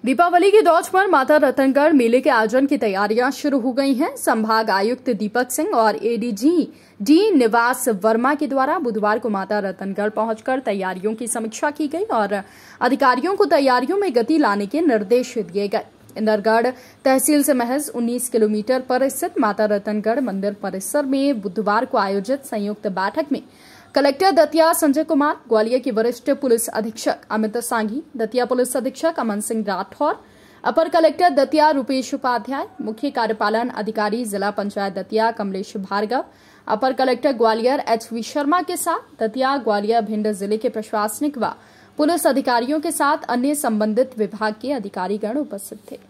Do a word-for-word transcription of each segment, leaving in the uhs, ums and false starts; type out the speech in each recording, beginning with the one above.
दीपावली की दौड़ पर माता रतनगढ़ मेले के आयोजन की तैयारियां शुरू हो गई हैं। संभाग आयुक्त दीपक सिंह और एडीजी डी निवास वर्मा के द्वारा बुधवार को माता रतनगढ़ पहुंचकर तैयारियों की समीक्षा की गई और अधिकारियों को तैयारियों में गति लाने के निर्देश दिए गए। इंदरगढ़ तहसील से महज उन्नीस किलोमीटर पर स्थित माता रतनगढ़ मंदिर परिसर में बुधवार को आयोजित संयुक्त बैठक में कलेक्टर दतिया संजय कुमार, ग्वालियर के वरिष्ठ पुलिस अधीक्षक अमित सांघी, दतिया पुलिस अधीक्षक अमन सिंह राठौर, अपर कलेक्टर दतिया रूपेश उपाध्याय, मुख्य कार्यपालन अधिकारी जिला पंचायत दतिया कमलेश भार्गव, अपर collector Gwalior H V Sharma के साथ दतिया, ग्वालियर, भिंड जिले के प्रशासनिक व पुलिस अधिकारियों के साथ अन्य संबंधित विभाग के अधिकारीगण उपस्थित थे।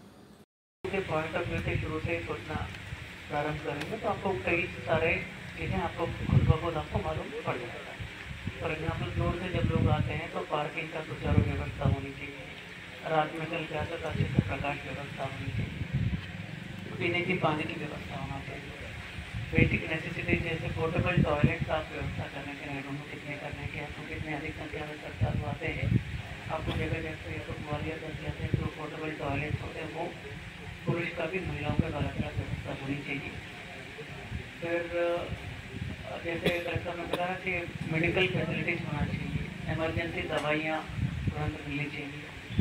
प्रारंभ करेंगे तो आपको कई सारे चीज़ें आपको खुद ब खुद आपको मालूम पड़ जाएगा। फॉर एग्जाम्पल दूर से जब लोग आते हैं तो पार्किंग का सुचारू व्यवस्था होनी चाहिए, रात में चल के आते तो अच्छे से प्रकाश व्यवस्था होनी चाहिए, पीने की पानी की व्यवस्था होना चाहिए, बेसिक नेसेसिटी जैसे पोर्टेबल टॉयलेट का आप व्यवस्था करने के रूम कितने करने के आपको कितने अधिक संख्या में श्रद्धालु आते हैं, आपको जगह जैसे तो ग्वालियर दतिया से जो पोर्टेबल टॉयलेट होते हैं वो पुरुष का भी महिलाओं का अलग अलग व्यवस्था होनी चाहिए। फिर जैसे कलेक्टर ने बताया कि मेडिकल फैसिलिटीज होना चाहिए, इमरजेंसी दवाइयाँ तुरंत मिलनी चाहिए।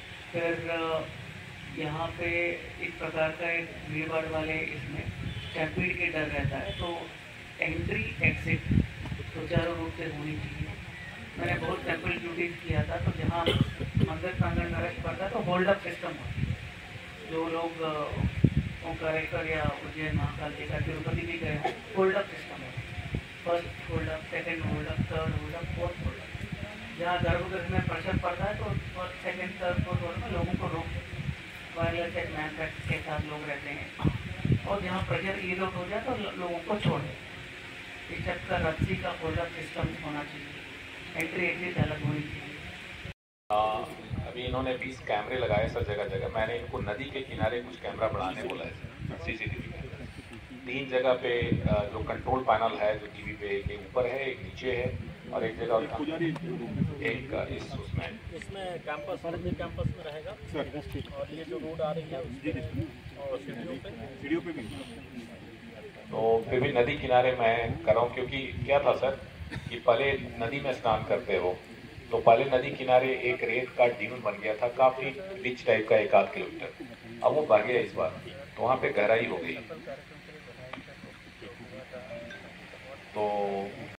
फिर यहाँ पे इस प्रकार का एक भीड़ भाड़ वाले इसमें स्टैम्पीड के डर रहता है तो एंट्री एग्जिट सुचारू रूप से होनी चाहिए। मैंने बहुत सैंपल ड्यूटीज किया था तो जहाँ मंदिर प्रांगण में रश पड़ता है तो होल्ड अप सिस्टम होता है। जो लोग ओंकारेश्वर या उज्जैन महाकाल जी का तिरुपति भी गए हैं, होल्ड अप सिस्टम है, first hold up, second hold up, third hold up, fourth hold up. जहाँ गर्भगृह में प्रेशर पड़ता है तो first second third fourth hold में लोगों को रोक वायरलेस एक मैन के साथ लोग रहते हैं और जहाँ प्रेशर ईज आउट हो जाए तो लोगों को छोड़ दें। इस टाइप का रस्सी का होल्ड अप सिस्टम होना चाहिए, एंट्री एग्जिट अलग होनी चाहिए। अभी इन्होंने बीस कैमरे लगाए सर जगह जगह। मैंने इनको नदी के किनारे कुछ कैमरा बढ़ाने बोला है, सीसीटीवी कैमरा। तीन जगह पे जो कंट्रोल पैनल है जो टीवी पे एक ऊपर है, एक नीचे है और एक जगह एक इस उसमें इसमें कैंपस कैंपस में रहेगा और ये जो रोड आ रही है और सीढ़ियों पे सीढ़ियों पे भी। तो फिर भी नदी किनारे मैं कर रहा हूँ क्योंकि क्या था सर कि पहले नदी में स्नान करते हो तो पहले नदी किनारे एक रेत का ड्यून बन गया था, काफी रिच टाइप का एक आध किलोमीटर, अब वो बढ़ गया इस बार तो वहाँ पे गहराई हो गई। तो